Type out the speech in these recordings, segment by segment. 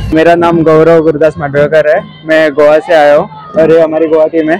मेरा नाम गौरव गुरुदास मांडवकर है। मैं गोवा से आया हूँ और ये हमारी गोवा टीम है।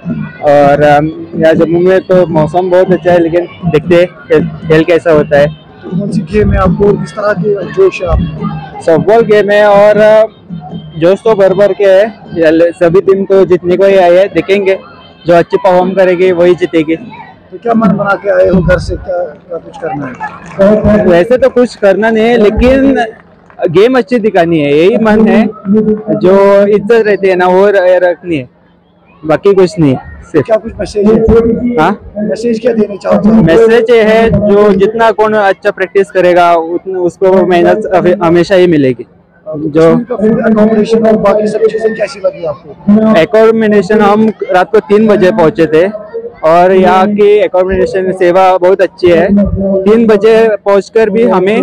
और यहाँ जम्मू में तो मौसम बहुत अच्छा है, लेकिन देखते हैं खेल कैसा होता है। कौन सी गेम है आपको और किस तरह की जोश है आपको? सॉफ्टबॉल गेम है और जोश तो भर भर के है। सभी टीम तो जीतने को ही आई है, देखेंगे जो अच्छी परफॉर्म करेगी वही जीतेगी। तो क्या मन बना के आए हो घर से, क्या कुछ करना है? वैसे तो कुछ करना नहीं है, लेकिन गेम अच्छी दिखानी है, यही मन है। जो इज्जत रहती है ना वो रखनी है, बाकी कुछ नहीं है। क्या कुछ मैसेज है? हाँ, मैसेज क्या देना चाहते हो? मैसेज ये है, जो जितना कौन अच्छा प्रैक्टिस करेगा उसको मेहनत हमेशा ही मिलेगी। जो अकोमोडेशन और बाकी सब चीजें कैसी लगी आपको? एकोमोडेशन, हम रात को 3 बजे पहुंचे थे और यहाँ की एकोमोडेशन सेवा बहुत अच्छी है। 3 बजे पहुंचकर भी हमें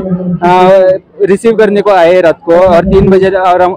रिसीव करने को आए रात को, और 3 बजे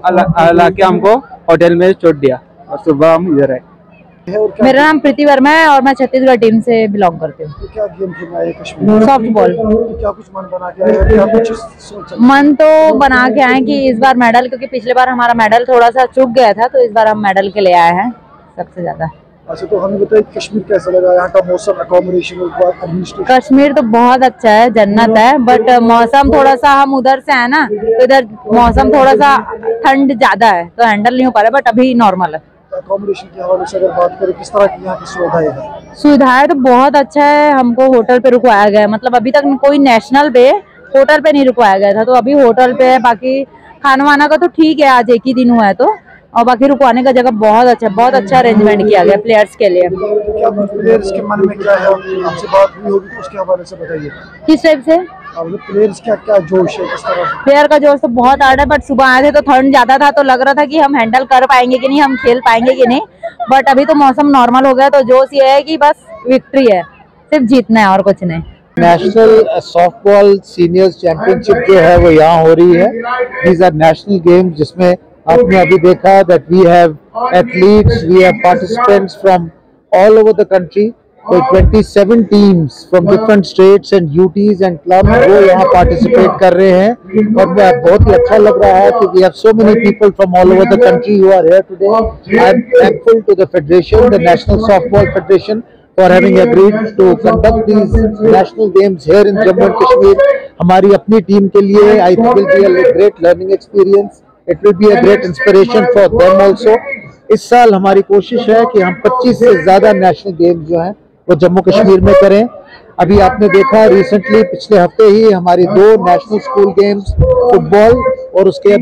लाके हमको होटल में छोड़ दिया और सुबह हम इधर आए। मेरा नाम प्रीति वर्मा है और मैं छत्तीसगढ़ टीम से बिलोंग करती हूँ। तो क्या गेम खेलना है कश्मीर? सॉफ्टबॉल। तो क्या कुछ मन बना के आए, क्या कुछ सोच? मन तो बना के आए कि इस बार मेडल, क्योंकि पिछले बार हमारा मेडल थोड़ा सा चूक गया था, तो इस बार हम मेडल के ले आए हैं सबसे ज्यादा। अच्छा, तो हमें बताइए कश्मीर कैसा लगा? यहाँ का मौसम, अकोमोडेशन और एडमिनिस्ट्रेशन? कश्मीर तो बहुत अच्छा है, जन्नत है, बट मौसम थोड़ा सा, हम उधर से है ना, तो इधर मौसम थोड़ा सा ठंड ज्यादा है तो हैंडल नहीं हो पा रहा, बट अभी नॉर्मल है। अकोमोडेशन के हवाले से अगर बात करें, किस तरह की यहाँ की सुविधाएं हैं? सुविधाएं तो बहुत अच्छा है। हमको होटल पे रुकवाया गया है, मतलब अभी तक कोई नेशनल पे होटल पे नहीं रुकवाया गया था, तो अभी होटल पे है। बाकी खाना वाना का तो ठीक है, आज एक ही दिन हुआ है तो, और बाकी रुकवाने का जगह बहुत अच्छा अरेंजमेंट किया गया प्लेयर्स के लिए। तो क्या प्लेयर्स के मन में क्या है, आपसे बात हुई होगी तो उसके हवाले से बताइए। किस टाइप से? प्लेयर्स क्या जोश है, किस तरह? प्लेयर का जोश तो बहुत आ रहा है, बट सुबह आए थे तो ठंड ज्यादा था, तो लग रहा था कि हम हैंडल कर पाएंगे कि नहीं, हम खेल पाएंगे कि नहीं, बट अभी तो मौसम नॉर्मल हो गया, तो जोश ये है कि बस विक्ट्री है, सिर्फ जीतना है और कुछ नहीं। नेशनल सॉफ्टबॉल सीनियर्स चैंपियनशिप जो है वो यहाँ हो रही है। दीज आर नेशनल गेम्स जिसमें आपने अभी देखा that we have athletes, we have participants from all over the country. कोई 27 teams from different states and UTs and clubs वो यहाँ पार्टिसिपेट कर रहे हैं, और बहुत ही अच्छा लग रहा है कि we have so many people from all over the country who are here today. I am thankful to the federation, the national softball federation, for having agreed to conduct these national games here in Jammu and Kashmir. हमारी अपनी team के लिए I think will be a great learning experience. It will be a great inspiration for them also. इस साल हमारी कोशिश है कि हम 25 से ज़्यादा नेशनल गेम्स जो हैं वो जम्मू कश्मीर में करें। अभी आपने देखा रिसेंटली पिछले हफ्ते ही हमारी 2 नेशनल स्कूल गेम्स, फुटबॉल और उसके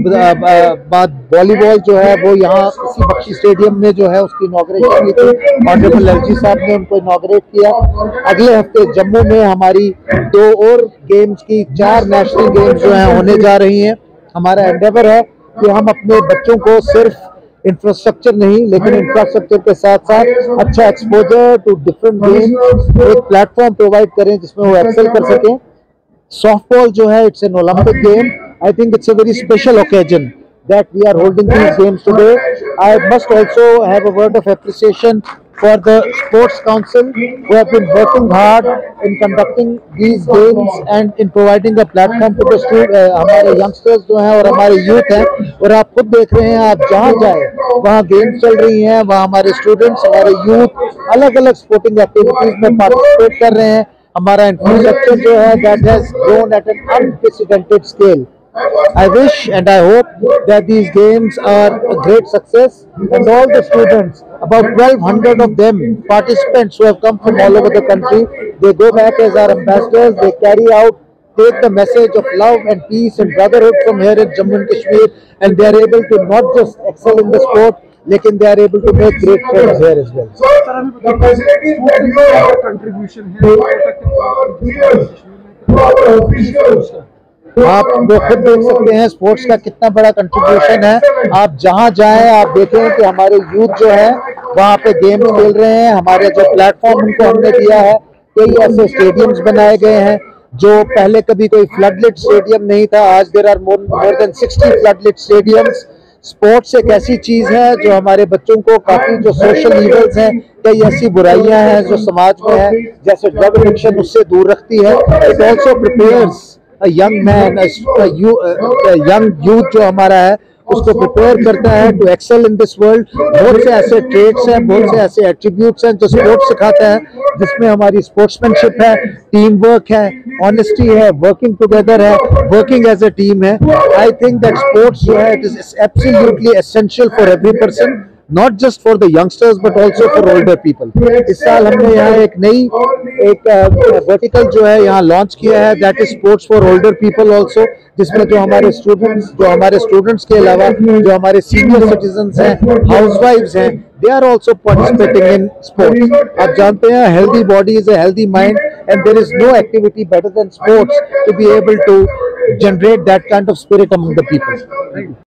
बाद वॉलीबॉल जो है वो यहाँ इसी बख्शी स्टेडियम में जो है उसकी इनॉग्रेशन हुई थी। ऑनरेबल एलजी साहब ने उनको इनॉग्रेट किया। अगले हफ्ते जम्मू में हमारी 2 और गेम्स की 4 नेशनल गेम्स जो हैं होने जा रही हैं। हमारा एंडेवर है कि हम अपने बच्चों को सिर्फ इंफ्रास्ट्रक्चर नहीं, लेकिन इंफ्रास्ट्रक्चर के साथ साथ अच्छा एक्सपोजर टू डिफरेंट गेम्स, एक प्लेटफॉर्म प्रोवाइड करें जिसमें वो एक्सेल कर सकें। सॉफ्टबॉल जो है it's an Olympic game. I think it's a very special occasion that we are holding these games today. I must also have a word of appreciation for the Sports Council who have been working hard in conducting these games and in providing a platform to the students, हमारे youngsters जो हैं और हमारे youth हैं। और आप खुद देख रहे हैं, आप जहाँ जाए वहाँ गेम्स चल रही हैं, वहाँ हमारे स्टूडेंट्स, हमारे यूथ अलग अलग स्पोर्टिंग एक्टिविटीज में पार्टिसिपेट कर रहे हैं। हमारा इंफ्रास्ट्रक्चर जो है that has grown at an unprecedented scale. I wish and I hope that these games are a great success, and all the students, about 1200 of them, participants who have come from all over the country, they go back as our ambassadors. They carry out, take the message of love and peace and brotherhood from here in Jammu and Kashmir, and they are able to not just excel in the sport, लेकिन they are able to make great friends here as well. आप वो खुद देख सकते हैं sports का कितना बड़ा कंट्रीब्यूशन है। आप जहां जाएं आप देखें कि हमारे यूथ जो है वहां पे गेम्स खेल रहे हैं। हमारे जो प्लेटफॉर्म उनको हमने दिया है, कई ऐसे स्टेडियम्स बनाए गए हैं जो पहले कभी कोई फ्लडलिट स्टेडियम नहीं था। आज there are more than 60 floodlit stadiums. Sports एक ऐसी चीज है जो हमारे बच्चों को काफी, जो सोशल इवल्स हैं, कई ऐसी बुराइयां हैं जो समाज में है, जैसे ड्रग एडिक्शन, उससे दूर रखती है। It also prepares a young man, young youth जो हमारा है उसको प्रिपेयर करता है to excel in this world. बहुत से ऐसे ट्रेड्स हैं, बहुत से ऐसे एट्रीब्यूट्स हैं जो स्पोर्ट्स सिखाता है, जिसमें हमारी स्पोर्ट्समैनशिप है, टीम वर्क है, ऑनेस्टी है, वर्किंग टुगेदर है, वर्किंग एज ए टीम है। आई थिंक दैट स्पोर्ट्स जो है it is absolutely essential for every person, not just for the youngsters but also for older people. इस साल हमने यहाँ एक नई वर्टिकल जो है यहाँ लॉन्च किया है, that is sports for older people also, जिसमें जो हमारे स्टूडेंट्स के अलावा जो हमारे सीनियर सिटीजन्स हैं, हाउसवाइफ्स हैं, they are also participating in sports. आप जानते हैं healthy body is a healthy mind and there is no activity better than sports to be able to generate that kind of spirit among the people.